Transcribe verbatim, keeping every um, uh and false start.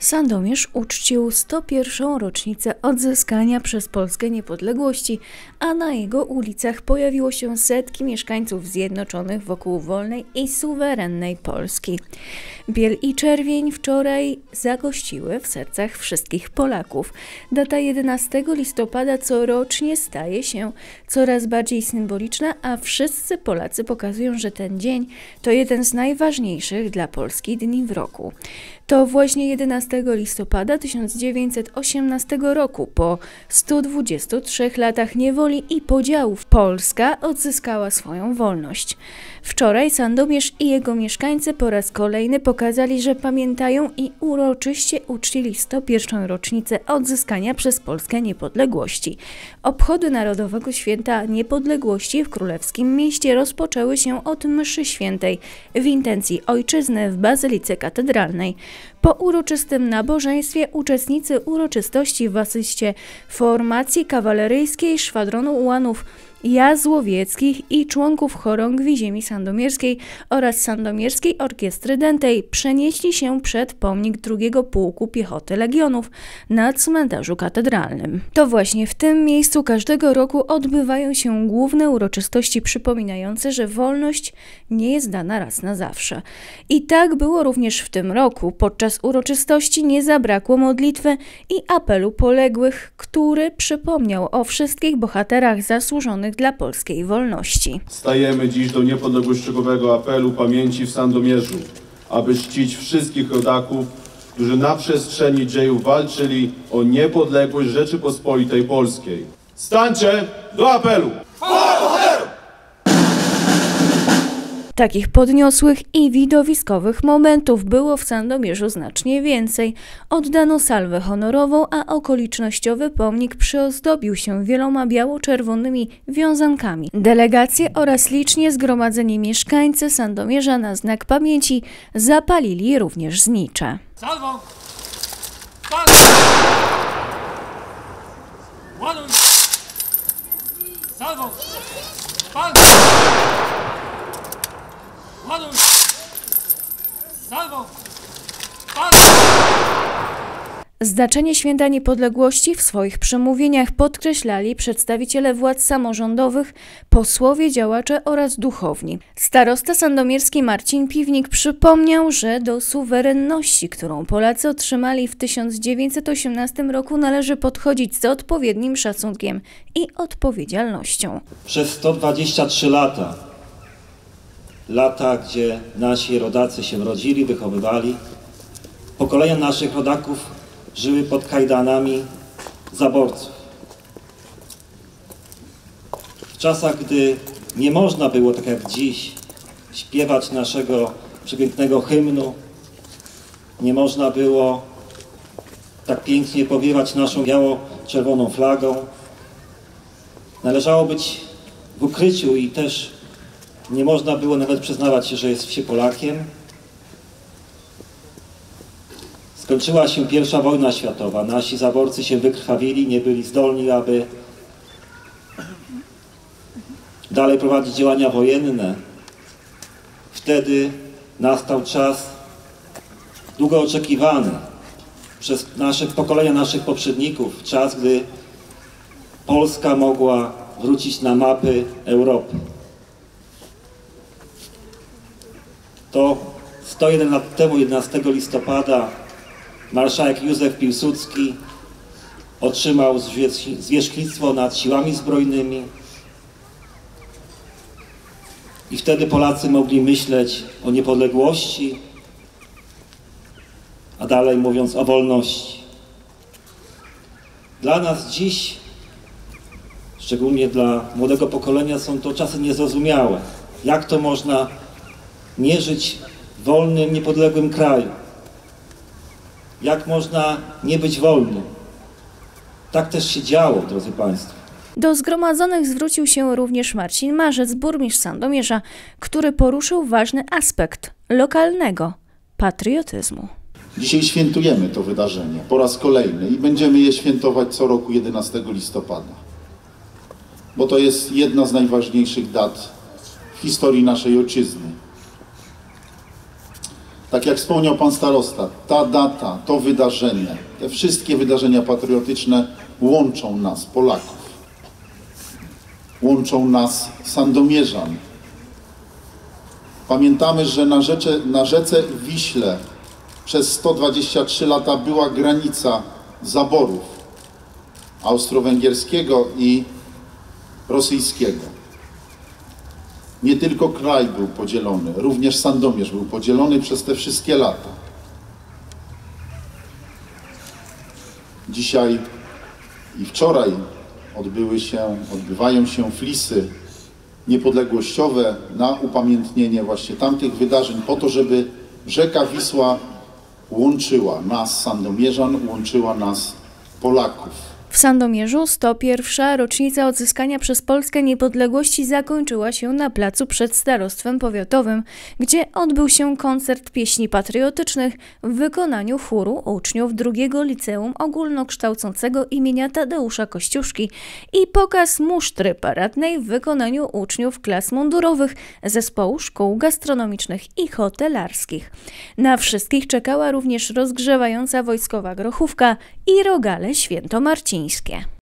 Sandomierz uczcił sto pierwszą rocznicę odzyskania przez Polskę niepodległości, a na jego ulicach pojawiło się setki mieszkańców zjednoczonych wokół wolnej i suwerennej Polski. Biel i czerwień wczoraj zagościły w sercach wszystkich Polaków. Data jedenastego listopada corocznie staje się coraz bardziej symboliczna, a wszyscy Polacy pokazują, że ten dzień to jeden z najważniejszych dla Polski dni w roku. To właśnie jedenastego listopada tysiąc dziewięćset osiemnastego roku, po stu dwudziestu trzech latach niewoli i podziałów, Polska odzyskała swoją wolność. Wczoraj Sandomierz i jego mieszkańcy po raz kolejny pokazali, że pamiętają i uroczyście uczcili sto pierwszą rocznicę odzyskania przez Polskę niepodległości. Obchody Narodowego Święta Niepodległości w Królewskim Mieście rozpoczęły się od mszy świętej w intencji ojczyzny w Bazylice Katedralnej. Po uroczystym nabożeństwie uczestnicy uroczystości w asyście formacji kawaleryjskiej Szwadronu Ułanów Jazłowieckich i członków chorągwi ziemi sandomierskiej oraz Sandomierskiej Orkiestry Dętej przenieśli się przed pomnik drugiego Pułku Piechoty Legionów na cmentarzu katedralnym. To właśnie w tym miejscu każdego roku odbywają się główne uroczystości przypominające, że wolność nie jest dana raz na zawsze. I tak było również w tym roku. Podczas uroczystości nie zabrakło modlitwy i apelu poległych, który przypomniał o wszystkich bohaterach zasłużonych dla polskiej wolności. Stajemy dziś do niepodległościowego apelu pamięci w Sandomierzu, aby czcić wszystkich rodaków, którzy na przestrzeni dziejów walczyli o niepodległość Rzeczypospolitej Polskiej. Stańcie do apelu! Takich podniosłych i widowiskowych momentów było w Sandomierzu znacznie więcej. Oddano salwę honorową, a okolicznościowy pomnik przyozdobił się wieloma biało-czerwonymi wiązankami. Delegacje oraz licznie zgromadzeni mieszkańcy Sandomierza na znak pamięci zapalili również znicze. Salwą! Pan! Ładuj! Salwą! Pan! Ładuj! Salwą! Pan! Znaczenie Święta Niepodległości w swoich przemówieniach podkreślali przedstawiciele władz samorządowych, posłowie, działacze oraz duchowni. Starosta sandomierski Marcin Piwnik przypomniał, że do suwerenności, którą Polacy otrzymali w tysiąc dziewięćset osiemnastym roku, należy podchodzić z odpowiednim szacunkiem i odpowiedzialnością. Przez sto dwadzieścia trzy lata, lata, gdzie nasi rodacy się rodzili, wychowywali, pokolenia naszych rodaków żyły pod kajdanami zaborców. W czasach, gdy nie można było, tak jak dziś, śpiewać naszego przepięknego hymnu, nie można było tak pięknie powiewać naszą biało-czerwoną flagą, należało być w ukryciu i też nie można było nawet przyznawać się, że jest się Polakiem. Skończyła się pierwsza wojna światowa. Nasi zaborcy się wykrwawili, nie byli zdolni, aby dalej prowadzić działania wojenne. Wtedy nastał czas długo oczekiwany przez nasze pokolenia naszych poprzedników. Czas, gdy Polska mogła wrócić na mapy Europy. To sto jeden lat temu, jedenastego listopada, marszałek Józef Piłsudski otrzymał zwierzchnictwo nad siłami zbrojnymi i wtedy Polacy mogli myśleć o niepodległości, a dalej mówiąc o wolności. Dla nas dziś, szczególnie dla młodego pokolenia, są to czasy niezrozumiałe. Jak to można nie żyć w wolnym, niepodległym kraju? Jak można nie być wolnym? Tak też się działo, drodzy Państwo. Do zgromadzonych zwrócił się również Marcin Marzec, burmistrz Sandomierza, który poruszył ważny aspekt lokalnego patriotyzmu. Dzisiaj świętujemy to wydarzenie po raz kolejny i będziemy je świętować co roku jedenastego listopada. Bo to jest jedna z najważniejszych dat w historii naszej ojczyzny. Tak jak wspomniał pan starosta, ta data, to wydarzenie, te wszystkie wydarzenia patriotyczne łączą nas, Polaków. Łączą nas, Sandomierzan. Pamiętamy, że na, rzece, na rzece Wiśle przez sto dwadzieścia trzy lata była granica zaborów austro-węgierskiego i rosyjskiego. Nie tylko kraj był podzielony, również Sandomierz był podzielony przez te wszystkie lata. Dzisiaj i wczoraj odbyły się, odbywają się flisy niepodległościowe na upamiętnienie właśnie tamtych wydarzeń, po to, żeby rzeka Wisła łączyła nas, Sandomierzan, łączyła nas, Polaków. W Sandomierzu sto pierwsza rocznica odzyskania przez Polskę niepodległości zakończyła się na placu przed starostwem powiatowym, gdzie odbył się koncert pieśni patriotycznych w wykonaniu chóru uczniów drugiego Liceum Ogólnokształcącego imienia Tadeusza Kościuszki i pokaz musztry paradnej w wykonaniu uczniów klas mundurowych Zespołu Szkół Gastronomicznych i Hotelarskich. Na wszystkich czekała również rozgrzewająca wojskowa grochówka i rogale świętomarcińskie.